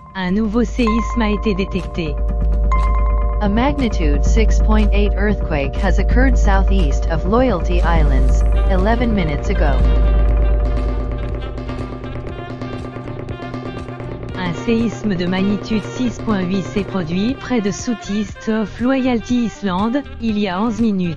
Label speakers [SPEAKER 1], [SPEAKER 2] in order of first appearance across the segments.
[SPEAKER 1] Un nouveau séisme a été détecté.
[SPEAKER 2] A magnitude 6.8 earthquake has occurred southeast of Loyalty Islands, 11 minutes ago.
[SPEAKER 1] Un séisme de magnitude 6.8 s'est produit près de Southeast of Loyalty Island, il y a 11 minutes.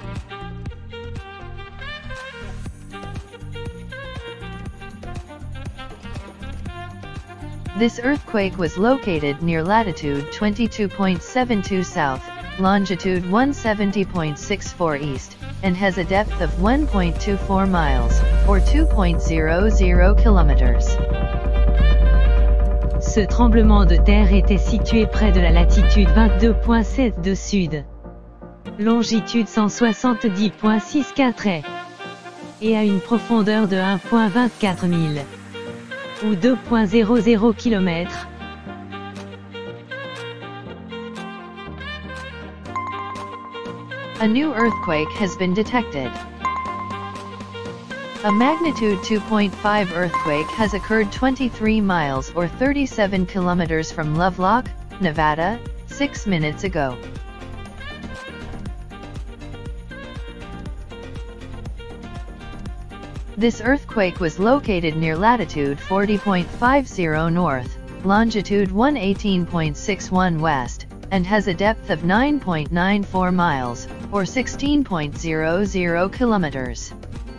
[SPEAKER 2] This earthquake was located near latitude 22.72 south, longitude 170.64 east, and has a depth of 1.24 miles, or 2.00 kilometers.
[SPEAKER 1] Ce tremblement de terre était situé près de la latitude 22.72 sud, longitude 170.64 et à une profondeur de 1.24 milles, ou 2.00 km.
[SPEAKER 2] A new earthquake has been detected. A magnitude 2.5 earthquake has occurred 23 miles or 37 kilometers from Lovelock, Nevada, 6 minutes ago. This earthquake was located near latitude 40.50 north, longitude 118.61 west, and has a depth of 9.94 miles, or 16.00 kilometers.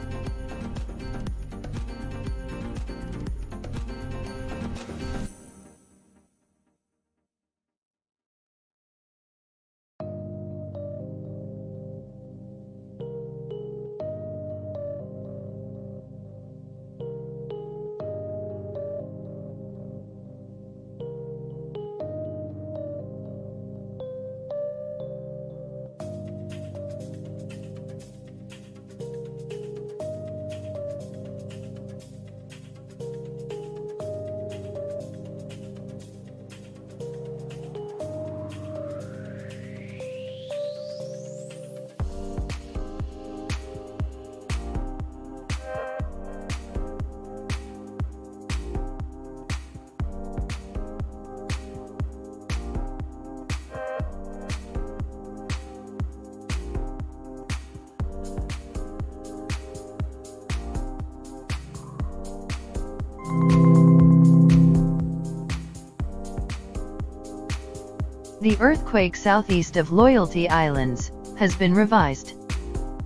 [SPEAKER 2] The earthquake southeast of Loyalty Islands has been revised.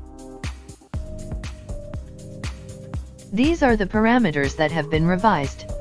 [SPEAKER 2] These are the parameters that have been revised.